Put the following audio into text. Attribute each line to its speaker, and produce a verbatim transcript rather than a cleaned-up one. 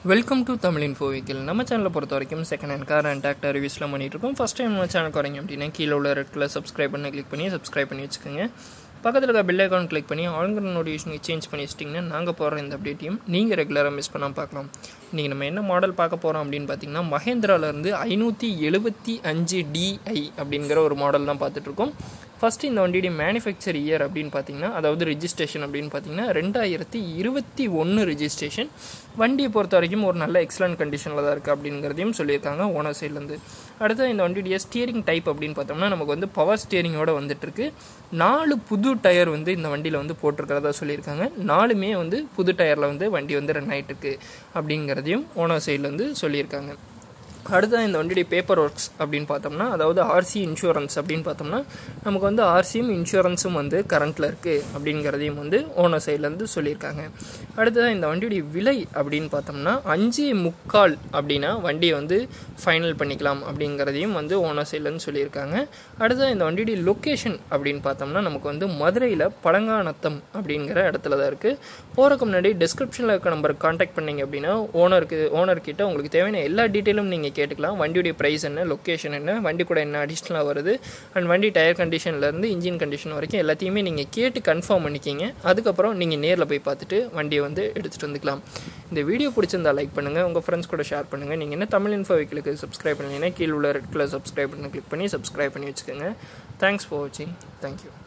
Speaker 1: Welcome to Tamil info vehicle. நம்ம சேனலை பொறுத்த வரைக்கும் second hand car and tractor ரிவ்யூஸ்லாம் பண்ணிட்டு இருக்கோம். ஃபஸ்ட் டைம் நம்ம சேனல் வரீங்க அப்படின்னா கீழே உள்ள ரெட் கலர் சப்ஸ்கிரைப் பண்ணி கிளிக் பண்ணி சப்ஸ்கிரைப் பண்ணி வச்சுக்கோங்க. பக்கத்தில் இருக்க பெல் ஐக்கான் கிளிக் பண்ணி ஆல்ங்கிற நோட்டிஃபிகேஷன் சேஞ்ச் பண்ணி வச்சிட்டிங்கன்னா நாங்கள் போடுற இந்த அப்டேட்டையும் நீங்கள் ரெகுலராக மிஸ் பண்ணாமல் பார்க்கலாம். இன்றைக்கி நம்ம என்ன மாடல் பார்க்க போகிறோம் அப்படின்னு பார்த்தீங்கன்னா மஹேந்திராவிலேருந்து ஐநூற்றி எழுபத்தி அஞ்சு டிஐ அப்படிங்கிற ஒரு மாடல் தான் பார்த்துட்ருக்கோம். ஃபஸ்ட்டு இந்த வண்டியுடைய மேனுஃபேக்சர் இயர் அப்படின்னு பார்த்தீங்கன்னா, அதாவது ரிஜிஸ்ட்ரேஷன் அப்படின்னு பார்த்தீங்கன்னா ரெண்டாயிரத்தி இருபத்தி ஒன்று ரிஜிஸ்ட்ரேஷன். வண்டியை பொறுத்த வரைக்கும் ஒரு நல்ல எக்ஸலண்ட் கண்டிஷனில் தான் இருக்குது அப்படிங்கிறதையும் சொல்லியிருக்காங்க ஓனர் சைட்லேருந்து. அடுத்து இந்த வண்டியுடைய ஸ்டியரிங் டைப் அப்படின்னு பார்த்தோம்னா நமக்கு வந்து பவர் ஸ்டியரிங்கோடு வந்துட்டுருக்கு. நாலு புது டயர் வந்து இந்த வண்டியில் வந்து போட்டிருக்கிறதா சொல்லியிருக்காங்க. நாலுமே வந்து புது டயரில் வந்து வண்டி வந்து ரன் ஆகிட்டுருக்கு அப்படிங்கிறதையும் ஓனர் சைட்லேருந்து சொல்லியிருக்காங்க. அடுத்தது இந்த வண்டியுடைய பேப்பர் ஒர்க்ஸ் அப்படின்னு பார்த்தோம்னா, அதாவது ஆர்சி இன்சூரன்ஸ் அப்படின்னு பார்த்தோம்னா நமக்கு வந்து ஆர்சியும் இன்சூரன்ஸும் வந்து கரண்ட்டில் இருக்குது அப்படிங்கிறதையும் வந்து ஓனர் சைட்லேருந்து சொல்லியிருக்காங்க. அடுத்தது இந்த வண்டியுடைய விலை அப்படின்னு பார்த்தோம்னா அஞ்சு முக்கால் அப்படின்னா வண்டியை வந்து ஃபைனல் பண்ணிக்கலாம் அப்படிங்கிறதையும் வந்து ஓனர் சைட்லேருந்து சொல்லியிருக்காங்க. அடுத்தது இந்த வண்டியுடைய லொக்கேஷன் அப்படின்னு பார்த்தோம்னா நமக்கு வந்து மதுரையில் பழங்காநத்தம் அப்படிங்கிற இடத்துல தான் இருக்குது. போகிறதுக்கு முன்னாடி டிஸ்கிரிப்ஷனில் இருக்க நம்பருக்கு கான்டாக்ட் பண்ணிங்க அப்படின்னா ஓனருக்கு ஓனர்கிட்ட உங்களுக்கு தேவையான எல்லா டீட்டெயிலும் நீங்கள் கேட்டுக்கலாம். வண்டியுடைய ப்ரைஸ் என்ன, லொக்கேஷன் என்ன, வண்டி கூட என்ன அடிஷ்னலாக வருது, அண்ட் வண்டி டயர் கண்டிஷன்லேருந்து இன்ஜின் கண்டிஷன் வரைக்கும் எல்லாத்தையுமே நீங்கள் கேட்டு கன்ஃபார்ம் பண்ணிக்கிங்க. அதுக்கப்புறம் நீங்கள் நேரில் போய் பார்த்துட்டு வண்டியை வந்து எடுத்துகிட்டு வந்துக்கலாம். இந்த வீடியோ பிடிச்சிருந்தா லைக் பண்ணுங்கள், உங்கள் ஃப்ரெண்ட்ஸ் கூட ஷேர் பண்ணுங்கள். நீங்கள் என்ன தமிழ் இன்ஃபோ வெஹிக்கிளுக்கு சப்ஸ்கிரைப் பண்ணீங்கன்னா கீழே உள்ள ரெட் கலர் சப்ஸ்கிரைப் பண்ணி கிளிக் பண்ணி சப்ஸ்கிரைப் பண்ணி வச்சுக்கோங்க. தேங்க்ஸ் ஃபார் வாட்சிங். தேங்க்யூ.